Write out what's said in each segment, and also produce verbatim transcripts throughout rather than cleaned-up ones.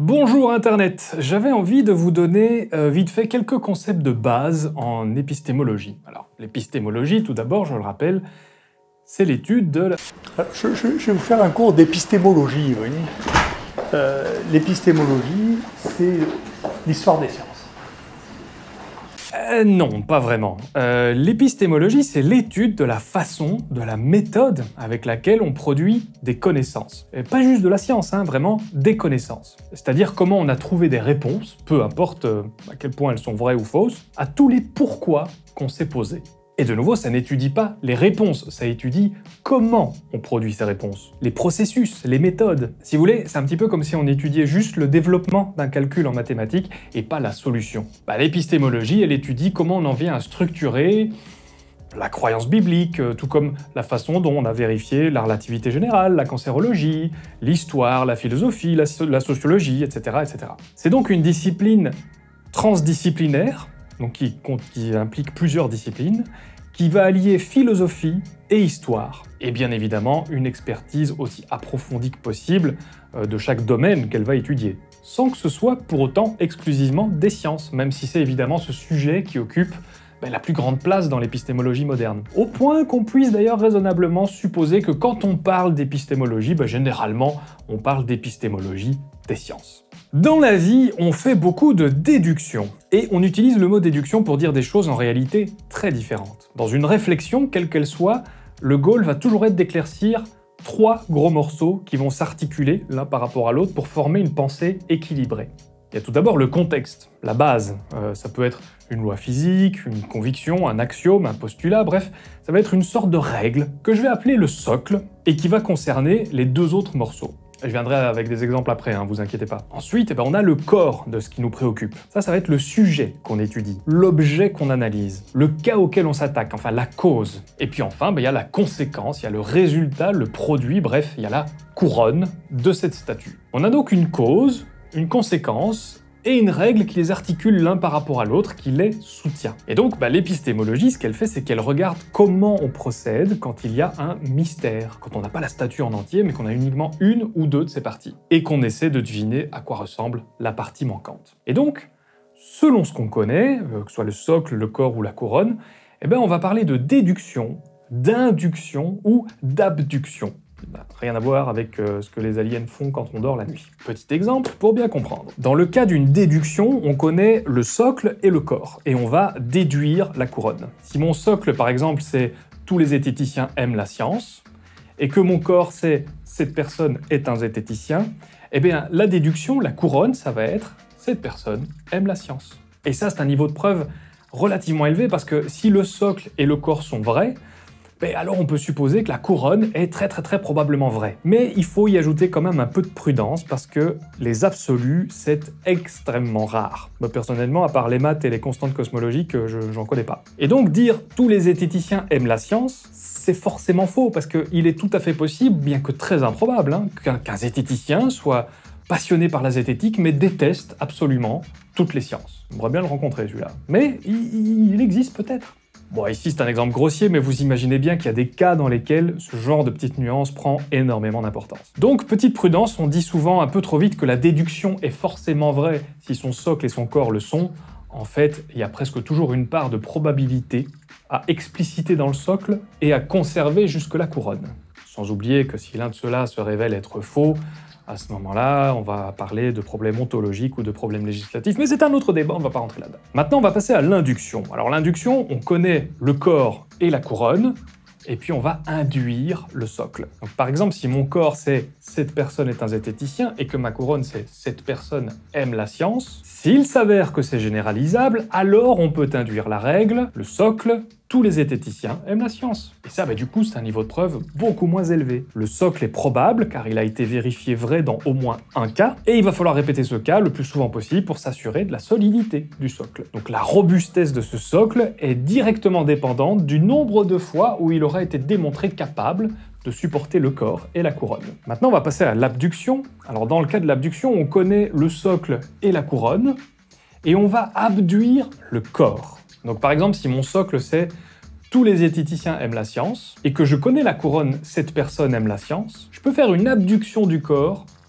Bonjour Internet, j'avais envie de vous donner euh, vite fait quelques concepts de base en épistémologie. Alors, l'épistémologie, tout d'abord, je le rappelle, c'est l'étude de la... Je, je, je vais vous faire un cours d'épistémologie, vous voyez. Euh, L'épistémologie, c'est l'histoire des sciences. Euh, non, pas vraiment. Euh, l'épistémologie, c'est l'étude de la façon, de la méthode avec laquelle on produit des connaissances. Et pas juste de la science, hein, vraiment des connaissances. C'est-à-dire comment on a trouvé des réponses, peu importe euh, à quel point elles sont vraies ou fausses, à tous les pourquoi qu'on s'est posés. Et de nouveau, ça n'étudie pas les réponses, ça étudie comment on produit ces réponses, les processus, les méthodes. Si vous voulez, c'est un petit peu comme si on étudiait juste le développement d'un calcul en mathématiques et pas la solution. Bah, l'épistémologie, elle étudie comment on en vient à structurer la croyance biblique, tout comme la façon dont on a vérifié la relativité générale, la cancérologie, l'histoire, la philosophie, la, so la sociologie, et cetera, et cetera. C'est donc une discipline transdisciplinaire, donc qui, qui implique plusieurs disciplines, qui va allier philosophie et histoire, et bien évidemment une expertise aussi approfondie que possible euh, de chaque domaine qu'elle va étudier, sans que ce soit pour autant exclusivement des sciences, même si c'est évidemment ce sujet qui occupe ben, la plus grande place dans l'épistémologie moderne. Au point qu'on puisse d'ailleurs raisonnablement supposer que quand on parle d'épistémologie, ben, généralement on parle d'épistémologie des sciences. Dans la vie, on fait beaucoup de déduction, et on utilise le mot déduction pour dire des choses en réalité très différentes. Dans une réflexion, quelle qu'elle soit, le goal va toujours être d'éclaircir trois gros morceaux qui vont s'articuler l'un par rapport à l'autre pour former une pensée équilibrée. Il y a tout d'abord le contexte, la base. Euh, ça peut être une loi physique, une conviction, un axiome, un postulat, bref, ça va être une sorte de règle que je vais appeler le socle, et qui va concerner les deux autres morceaux. Je viendrai avec des exemples après, hein, vous inquiétez pas. Ensuite, eh ben, on a le corps de ce qui nous préoccupe. Ça, ça va être le sujet qu'on étudie, l'objet qu'on analyse, le cas auquel on s'attaque, enfin la cause. Et puis enfin, ben, il y a la conséquence, il y a le résultat, le produit, bref, il y a la couronne de cette statue. On a donc une cause, une conséquence, et une règle qui les articule l'un par rapport à l'autre, qui les soutient. Et donc, bah, l'épistémologie, ce qu'elle fait, c'est qu'elle regarde comment on procède quand il y a un mystère, quand on n'a pas la statue en entier, mais qu'on a uniquement une ou deux de ses parties, et qu'on essaie de deviner à quoi ressemble la partie manquante. Et donc, selon ce qu'on connaît, euh, que ce soit le socle, le corps ou la couronne, eh ben, on va parler de déduction, d'induction ou d'abduction. Bah, rien à voir avec euh, ce que les aliens font quand on dort la nuit. Petit exemple pour bien comprendre. Dans le cas d'une déduction, on connaît le socle et le corps, et on va déduire la couronne. Si mon socle, par exemple, c'est « tous les zététiciens aiment la science », et que mon corps c'est « cette personne est un zététicien », eh bien la déduction, la couronne, ça va être « cette personne aime la science ». Et ça, c'est un niveau de preuve relativement élevé, parce que si le socle et le corps sont vrais, ben alors on peut supposer que la couronne est très très très probablement vraie. Mais il faut y ajouter quand même un peu de prudence parce que les absolus, c'est extrêmement rare. Moi personnellement, à part les maths et les constantes cosmologiques, je, j'en connais pas. Et donc dire « tous les zététiciens aiment la science », c'est forcément faux parce qu'il est tout à fait possible, bien que très improbable, hein, qu'un qu'un zététicien soit passionné par la zététique mais déteste absolument toutes les sciences. J'aimerais bien le rencontrer celui-là. Mais il, il existe peut-être. Bon, ici c'est un exemple grossier, mais vous imaginez bien qu'il y a des cas dans lesquels ce genre de petites nuances prend énormément d'importance. Donc, petite prudence, on dit souvent un peu trop vite que la déduction est forcément vraie si son socle et son corps le sont. En fait, il y a presque toujours une part de probabilité à expliciter dans le socle et à conserver jusque la couronne. Sans oublier que si l'un de ceux-là se révèle être faux, à ce moment-là, on va parler de problèmes ontologiques ou de problèmes législatifs, mais c'est un autre débat, on ne va pas rentrer là-dedans. Maintenant, on va passer à l'induction. Alors l'induction, on connaît le corps et la couronne, et puis on va induire le socle. Donc par exemple, si mon corps c'est « cette personne est un zététicien » et que ma couronne c'est « cette personne aime la science », s'il s'avère que c'est généralisable, alors on peut induire la règle, le socle, tous les zététiciens aiment la science. Et ça, bah, du coup, c'est un niveau de preuve beaucoup moins élevé. Le socle est probable, car il a été vérifié vrai dans au moins un cas, et il va falloir répéter ce cas le plus souvent possible pour s'assurer de la solidité du socle. Donc la robustesse de ce socle est directement dépendante du nombre de fois où il aura été démontré capable de supporter le corps et la couronne. Maintenant, on va passer à l'abduction. Alors dans le cas de l'abduction, on connaît le socle et la couronne, et on va abduire le corps. Donc par exemple, si mon socle c'est « tous les zététiciens aiment la science » et que je connais la couronne « cette personne aime la science », je peux faire une abduction du corps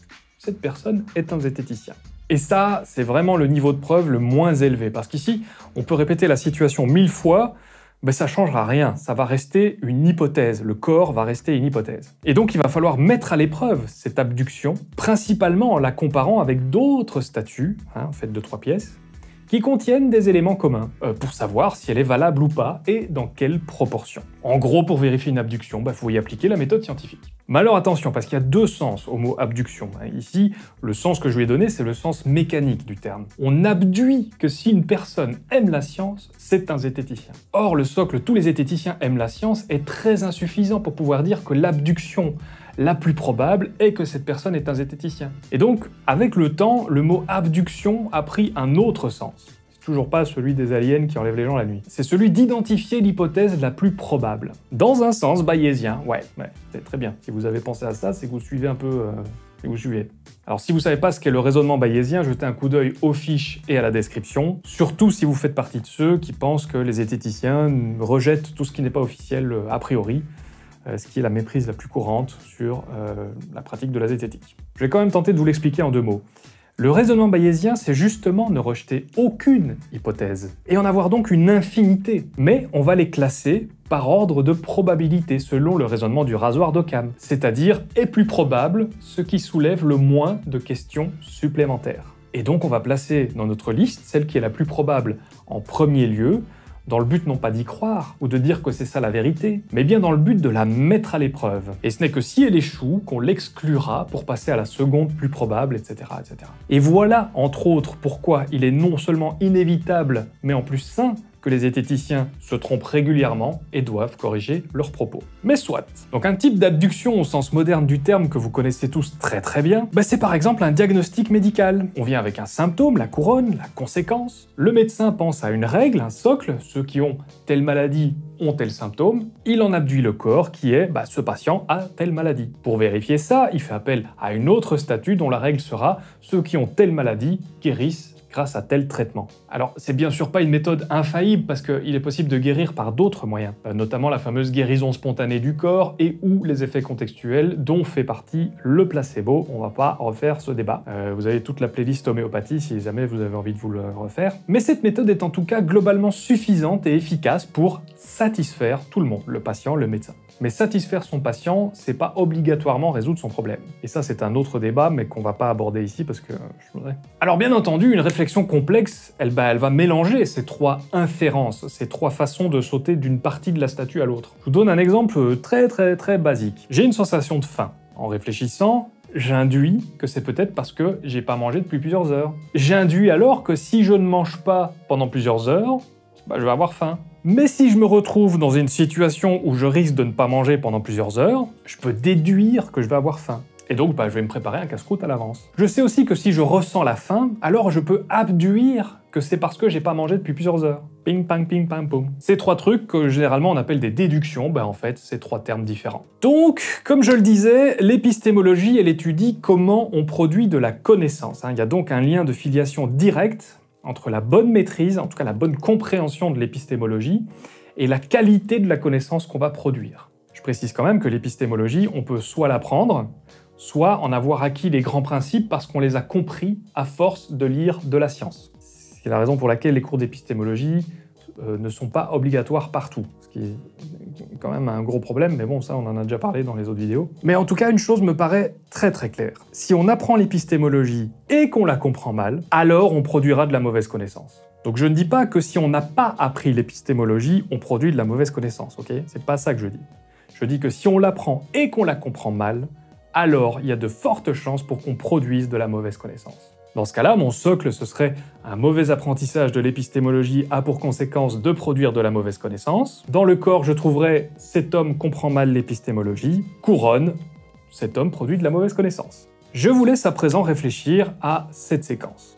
cette personne est un zététicien. Et ça, c'est vraiment le niveau de preuve le moins élevé, parce qu'ici, on peut répéter la situation mille fois, mais ça ne changera rien, ça va rester une hypothèse, le corps va rester une hypothèse. Et donc il va falloir mettre à l'épreuve cette abduction, principalement en la comparant avec d'autres statues, hein, faites de trois pièces, qui contiennent des éléments communs, euh, pour savoir si elle est valable ou pas, et dans quelle proportion. En gros, pour vérifier une abduction, il bah, faut y appliquer la méthode scientifique. Mais alors attention, parce qu'il y a deux sens au mot abduction. Ici, le sens que je lui ai donné, c'est le sens mécanique du terme. On abduit que si une personne aime la science, c'est un zététicien. Or, le socle « tous les zététiciens aiment la science » est très insuffisant pour pouvoir dire que l'abduction la plus probable est que cette personne est un zététicien. Et donc, avec le temps, le mot abduction a pris un autre sens. C'est toujours pas celui des aliens qui enlèvent les gens la nuit. C'est celui d'identifier l'hypothèse la plus probable. Dans un sens bayésien, ouais, ouais, c'est très bien. Si vous avez pensé à ça, c'est que vous suivez un peu... Euh, et vous suivez. Alors si vous savez pas ce qu'est le raisonnement bayésien, jetez un coup d'œil aux fiches et à la description, surtout si vous faites partie de ceux qui pensent que les zététiciens rejettent tout ce qui n'est pas officiel euh, a priori, ce qui est la méprise la plus courante sur euh, la pratique de la zététique. Je vais quand même tenter de vous l'expliquer en deux mots. Le raisonnement bayésien, c'est justement ne rejeter aucune hypothèse, et en avoir donc une infinité, mais on va les classer par ordre de probabilité, selon le raisonnement du rasoir d'Occam, c'est-à-dire est plus probable ce qui soulève le moins de questions supplémentaires. Et donc on va placer dans notre liste celle qui est la plus probable en premier lieu, dans le but non pas d'y croire, ou de dire que c'est ça la vérité, mais bien dans le but de la mettre à l'épreuve. Et ce n'est que si elle échoue qu'on l'exclura pour passer à la seconde plus probable, et cetera, et cetera. Et voilà, entre autres, pourquoi il est non seulement inévitable, mais en plus sain, que les zététiciens se trompent régulièrement et doivent corriger leurs propos. Mais soit. Donc un type d'abduction au sens moderne du terme que vous connaissez tous très très bien, bah c'est par exemple un diagnostic médical. On vient avec un symptôme, la couronne, la conséquence. Le médecin pense à une règle, un socle, ceux qui ont telle maladie ont tel symptôme, il en abduit le corps qui est bah, ce patient a telle maladie. Pour vérifier ça, il fait appel à une autre statue dont la règle sera ceux qui ont telle maladie guérissent grâce à tel traitement. Alors, c'est bien sûr pas une méthode infaillible parce qu'il est possible de guérir par d'autres moyens, notamment la fameuse guérison spontanée du corps et ou les effets contextuels dont fait partie le placebo. On va pas refaire ce débat. Euh, vous avez toute la playlist homéopathie si jamais vous avez envie de vous le refaire. Mais cette méthode est en tout cas globalement suffisante et efficace pour satisfaire tout le monde, le patient, le médecin. Mais satisfaire son patient, c'est pas obligatoirement résoudre son problème. Et ça, c'est un autre débat, mais qu'on va pas aborder ici parce que je voudrais... Alors bien entendu, une réflexion complexe, elle, bah, elle va mélanger ces trois inférences, ces trois façons de sauter d'une partie de la statue à l'autre. Je vous donne un exemple très très très basique. J'ai une sensation de faim. En réfléchissant, j'induis que c'est peut-être parce que j'ai pas mangé depuis plusieurs heures. J'induis alors que si je ne mange pas pendant plusieurs heures, bah, je vais avoir faim. Mais si je me retrouve dans une situation où je risque de ne pas manger pendant plusieurs heures, je peux déduire que je vais avoir faim. Et donc, bah, je vais me préparer un casse-croûte à l'avance. Je sais aussi que si je ressens la faim, alors je peux abduire que c'est parce que j'ai pas mangé depuis plusieurs heures. Ping, pang, ping, pang, poum. Ces trois trucs que généralement on appelle des déductions, bah en fait, c'est trois termes différents. Donc, comme je le disais, l'épistémologie, elle étudie comment on produit de la connaissance. Il y a donc un lien de filiation directe entre la bonne maîtrise, en tout cas la bonne compréhension de l'épistémologie, et la qualité de la connaissance qu'on va produire. Je précise quand même que l'épistémologie, on peut soit l'apprendre, soit en avoir acquis les grands principes parce qu'on les a compris à force de lire de la science. C'est la raison pour laquelle les cours d'épistémologie euh, ne sont pas obligatoires partout, ce qui est quand même un gros problème, mais bon, ça on en a déjà parlé dans les autres vidéos. Mais en tout cas, une chose me paraît très très claire. Si on apprend l'épistémologie et qu'on la comprend mal, alors on produira de la mauvaise connaissance. Donc je ne dis pas que si on n'a pas appris l'épistémologie, on produit de la mauvaise connaissance, ok? C'est pas ça que je dis. Je dis que si on l'apprend et qu'on la comprend mal, alors il y a de fortes chances pour qu'on produise de la mauvaise connaissance. Dans ce cas-là, mon socle, ce serait un mauvais apprentissage de l'épistémologie a pour conséquence de produire de la mauvaise connaissance. Dans le corps, je trouverais cet homme comprend mal l'épistémologie. Couronne, cet homme produit de la mauvaise connaissance. Je vous laisse à présent réfléchir à cette séquence.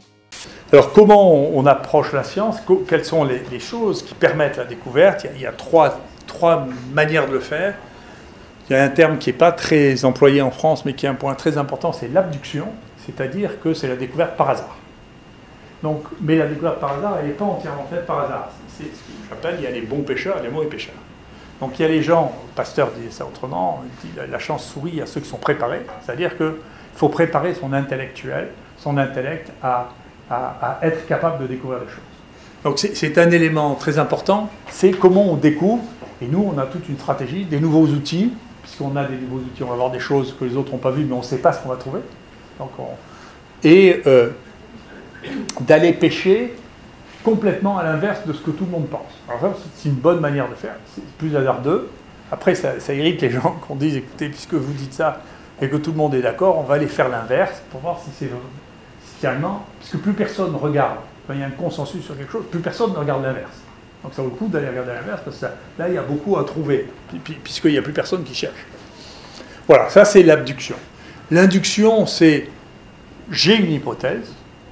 Alors comment on approche la science? Quelles sont les, les choses qui permettent la découverte? Il y a, il y a trois, trois manières de le faire. Il y a un terme qui n'est pas très employé en France, mais qui est un point très important, c'est l'abduction. C'est-à-dire que c'est la découverte par hasard. Donc, mais la découverte par hasard, elle n'est pas entièrement faite par hasard. C'est ce que j'appelle, il y a les bons pêcheurs et les mauvais pêcheurs. Donc il y a les gens, Pasteur disait ça autrement, il dit la chance sourit à ceux qui sont préparés, c'est-à-dire qu'il Il faut préparer son intellectuel, son intellect à, à, à être capable de découvrir les choses. Donc c'est un élément très important, c'est comment on découvre. Et nous, on a toute une stratégie, des nouveaux outils, puisqu'on a des nouveaux outils, on va voir des choses que les autres n'ont pas vues, mais on ne sait pas ce qu'on va trouver. Donc on... Et euh, d'aller pêcher complètement à l'inverse de ce que tout le monde pense. Alors c'est une bonne manière de faire, c'est plus hasardeux. Après, ça, ça irrite les gens qu'on dise, écoutez, puisque vous dites ça et que tout le monde est d'accord, on va aller faire l'inverse pour voir si c'est finalement, puisque plus personne regarde. Quand il y a un consensus sur quelque chose, plus personne ne regarde l'inverse. Donc ça vaut le coup d'aller regarder l'inverse, parce que ça, là, il y a beaucoup à trouver, puisqu'il n'y a plus personne qui cherche. Voilà, ça c'est l'abduction. L'induction, c'est j'ai une hypothèse,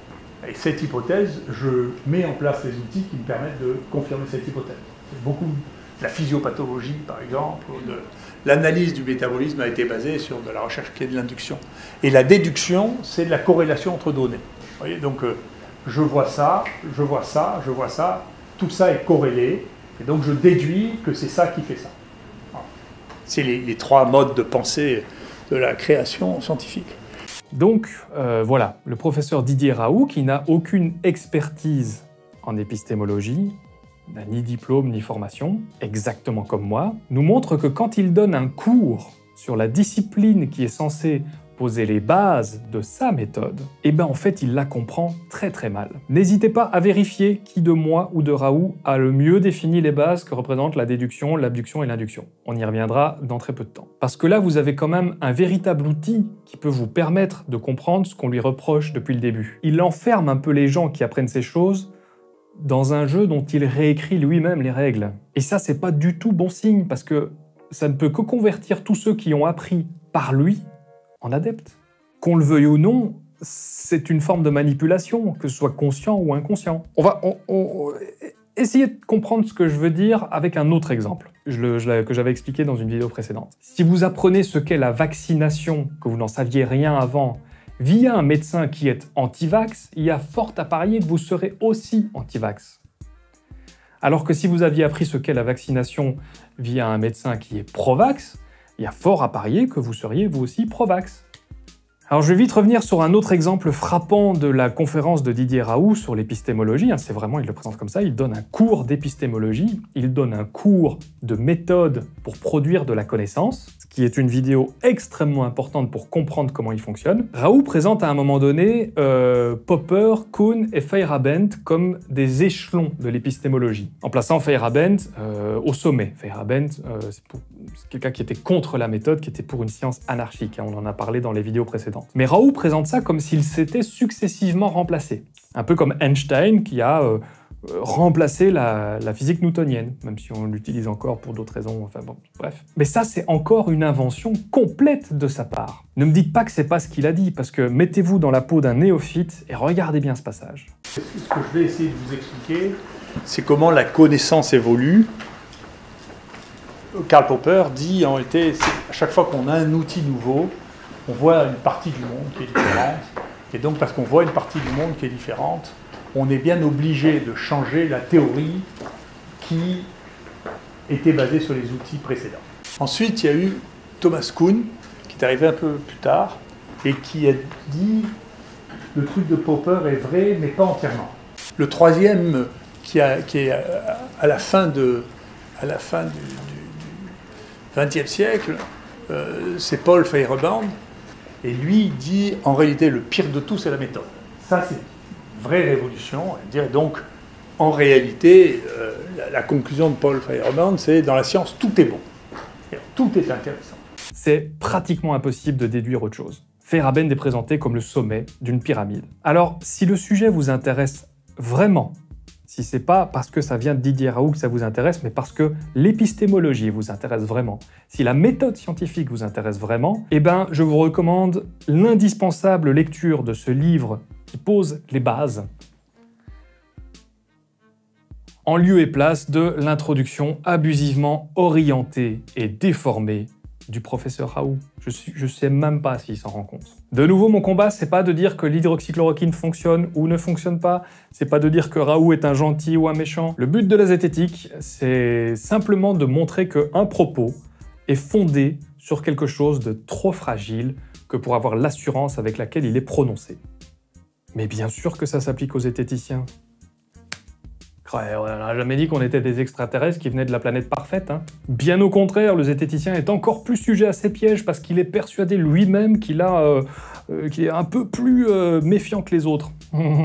et cette hypothèse, je mets en place les outils qui me permettent de confirmer cette hypothèse. Beaucoup de la physiopathologie, par exemple, ou de l'analyse du métabolisme a été basée sur de la recherche qui est de l'induction. Et la déduction, c'est de la corrélation entre données. Vous voyez, donc euh, je vois ça, je vois ça, je vois ça, tout ça est corrélé, et donc je déduis que c'est ça qui fait ça. Voilà. C'est les, les trois modes de pensée de la création scientifique. Donc euh, voilà, le professeur Didier Raoult, qui n'a aucune expertise en épistémologie, n'a ni diplôme ni formation, exactement comme moi, nous montre que quand il donne un cours sur la discipline qui est censée poser les bases de sa méthode, eh ben en fait il la comprend très très mal. N'hésitez pas à vérifier qui de moi ou de Raoult a le mieux défini les bases que représentent la déduction, l'abduction et l'induction. On y reviendra dans très peu de temps. Parce que là vous avez quand même un véritable outil qui peut vous permettre de comprendre ce qu'on lui reproche depuis le début. Il enferme un peu les gens qui apprennent ces choses dans un jeu dont il réécrit lui-même les règles. Et ça c'est pas du tout bon signe, parce que ça ne peut que convertir tous ceux qui ont appris par lui en adepte. Qu'on le veuille ou non, c'est une forme de manipulation, que ce soit conscient ou inconscient. On va on, on, essayer de comprendre ce que je veux dire avec un autre exemple, je le, je que j'avais expliqué dans une vidéo précédente. Si vous apprenez ce qu'est la vaccination, que vous n'en saviez rien avant, via un médecin qui est anti-vax, il y a fort à parier que vous serez aussi anti-vax. Alors que si vous aviez appris ce qu'est la vaccination via un médecin qui est pro-vax, il y a fort à parier que vous seriez vous aussi pro-vax. Alors je vais vite revenir sur un autre exemple frappant de la conférence de Didier Raoult sur l'épistémologie. C'est vraiment, il le présente comme ça, il donne un cours d'épistémologie, il donne un cours de méthode pour produire de la connaissance, ce qui est une vidéo extrêmement importante pour comprendre comment il fonctionne. Raoult présente à un moment donné euh, Popper, Kuhn et Feyerabend comme des échelons de l'épistémologie, en plaçant Feyerabend euh, au sommet. Feyerabend, euh, c'est quelqu'un qui était contre la méthode, qui était pour une science anarchique, hein, on en a parlé dans les vidéos précédentes. Mais Raoult présente ça comme s'il s'était successivement remplacé. Un peu comme Einstein qui a euh, remplacé la, la physique newtonienne, même si on l'utilise encore pour d'autres raisons, enfin bon, bref. Mais ça, c'est encore une invention complète de sa part. Ne me dites pas que c'est pas ce qu'il a dit, parce que mettez-vous dans la peau d'un néophyte et regardez bien ce passage. Ce que je vais essayer de vous expliquer, c'est comment la connaissance évolue. Karl Popper dit, en réalité, à chaque fois qu'on a un outil nouveau, on voit une partie du monde qui est différente, et donc parce qu'on voit une partie du monde qui est différente, on est bien obligé de changer la théorie qui était basée sur les outils précédents. Ensuite, il y a eu Thomas Kuhn, qui est arrivé un peu plus tard, et qui a dit « le truc de Popper est vrai, mais pas entièrement ». Le troisième, qui, a, qui est à la fin, de, à la fin du, du, du vingtième siècle, euh, c'est Paul Feyerabend. Et lui dit, en réalité, le pire de tout, c'est la méthode. Ça, c'est une vraie révolution. Et donc, en réalité, euh, la, la conclusion de Paul Feyerabend, c'est dans la science, tout est bon. Tout est intéressant. C'est pratiquement impossible de déduire autre chose. Feyerabend est présenté comme le sommet d'une pyramide. Alors, si le sujet vous intéresse vraiment, si c'est pas parce que ça vient de Didier Raoult que ça vous intéresse, mais parce que l'épistémologie vous intéresse vraiment, si la méthode scientifique vous intéresse vraiment, eh ben, je vous recommande l'indispensable lecture de ce livre qui pose les bases, en lieu et place de l'introduction abusivement orientée et déformée du professeur Raoult. Je, suis, je sais même pas s'il s'en rend compte. De nouveau, mon combat, c'est pas de dire que l'hydroxychloroquine fonctionne ou ne fonctionne pas, c'est pas de dire que Raoult est un gentil ou un méchant. Le but de la zététique, c'est simplement de montrer qu'un propos est fondé sur quelque chose de trop fragile, que pour avoir l'assurance avec laquelle il est prononcé. Mais bien sûr que ça s'applique aux zététiciens. Ouais, on n'a jamais dit qu'on était des extraterrestres qui venaient de la planète parfaite. Hein. Bien au contraire, le zététicien est encore plus sujet à ces pièges parce qu'il est persuadé lui-même qu'il a, euh, euh, qu'il est un peu plus euh, méfiant que les autres.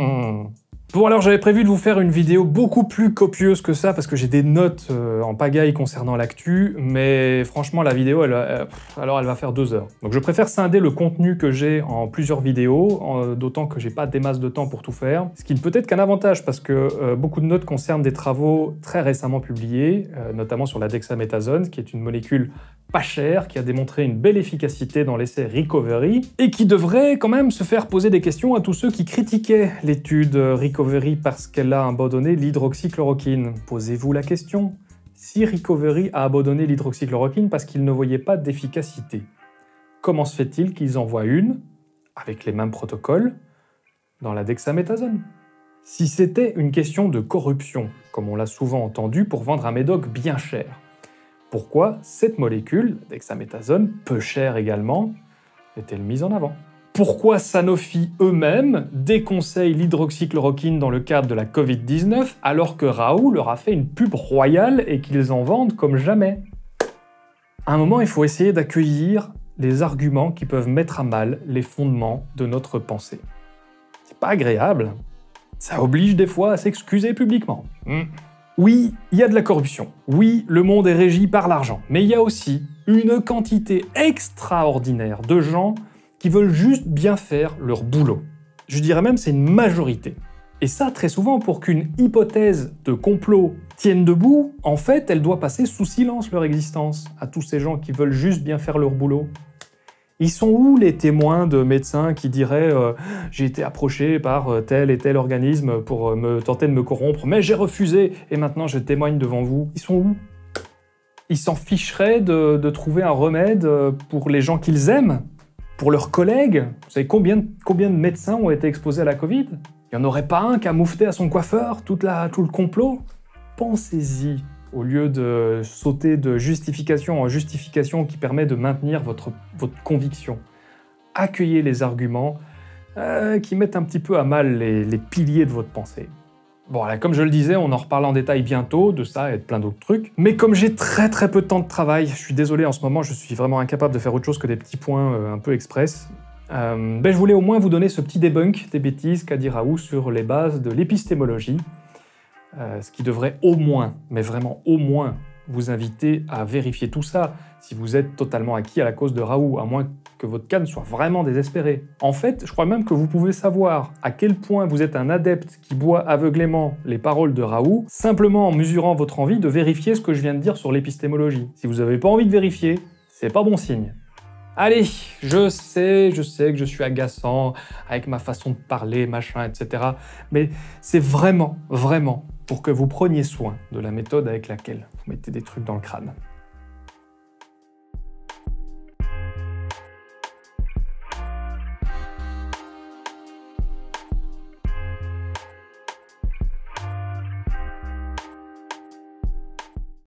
Bon alors j'avais prévu de vous faire une vidéo beaucoup plus copieuse que ça parce que j'ai des notes euh, en pagaille concernant l'actu, mais franchement la vidéo, elle, euh, alors elle va faire deux heures. Donc je préfère scinder le contenu que j'ai en plusieurs vidéos, en, d'autant que j'ai pas des masses de temps pour tout faire, ce qui ne peut être qu'un avantage parce que euh, beaucoup de notes concernent des travaux très récemment publiés, euh, notamment sur la dexaméthasone, qui est une molécule pas chère, qui a démontré une belle efficacité dans l'essai Recovery, et qui devrait quand même se faire poser des questions à tous ceux qui critiquaient l'étude Recovery parce qu'elle a abandonné l'hydroxychloroquine. Posez-vous la question. Si Recovery a abandonné l'hydroxychloroquine parce qu'il ne voyait pas d'efficacité, comment se fait-il qu'ils en voient une, avec les mêmes protocoles, dans la dexaméthasone? Si c'était une question de corruption, comme on l'a souvent entendu pour vendre un médoc bien cher, pourquoi cette molécule, la dexaméthasone, peu chère également, est-elle mise en avant? Pourquoi Sanofi eux-mêmes déconseillent l'hydroxychloroquine dans le cadre de la Covid dix-neuf alors que Raoult leur a fait une pub royale et qu'ils en vendent comme jamais? À un moment, il faut essayer d'accueillir les arguments qui peuvent mettre à mal les fondements de notre pensée. C'est pas agréable. Ça oblige des fois à s'excuser publiquement. Mmh. Oui, il y a de la corruption. Oui, le monde est régi par l'argent. Mais il y a aussi une quantité extraordinaire de gens qui veulent juste bien faire leur boulot. Je dirais même c'est une majorité. Et ça, très souvent, pour qu'une hypothèse de complot tienne debout, en fait, elle doit passer sous silence leur existence à tous ces gens qui veulent juste bien faire leur boulot. Ils sont où les témoins de médecins qui diraient euh, « j'ai été approché par tel et tel organisme pour me tenter de me corrompre, mais j'ai refusé et maintenant je témoigne devant vous ». Ils sont où? Ils s'en ficheraient de, de trouver un remède pour les gens qu'ils aiment, pour leurs collègues. Vous savez combien, combien de médecins ont été exposés à la Covid? Il n'y en aurait pas un qui a moufté à son coiffeur toute la, tout le complot? Pensez-y. Au lieu de sauter de justification en justification qui permet de maintenir votre, votre conviction. Accueillez les arguments euh, qui mettent un petit peu à mal les, les piliers de votre pensée. Bon, là, comme je le disais, on en reparle en détail bientôt, de ça et de plein d'autres trucs. Mais comme j'ai très très peu de temps de travail, je suis désolé, en ce moment, je suis vraiment incapable de faire autre chose que des petits points euh, un peu express. Euh, ben, je voulais au moins vous donner ce petit debunk des bêtises qu'a dit Raoult sur les bases de l'épistémologie. Euh, ce qui devrait au moins, mais vraiment au moins, vous inviter à vérifier tout ça si vous êtes totalement acquis à la cause de Raoult, à moins que votre cas ne soit vraiment désespéré. En fait, je crois même que vous pouvez savoir à quel point vous êtes un adepte qui boit aveuglément les paroles de Raoult, simplement en mesurant votre envie de vérifier ce que je viens de dire sur l'épistémologie. Si vous n'avez pas envie de vérifier, c'est pas bon signe. Allez, je sais, je sais que je suis agaçant avec ma façon de parler, machin, et cetera. Mais c'est vraiment, vraiment pour que vous preniez soin de la méthode avec laquelle vous mettez des trucs dans le crâne.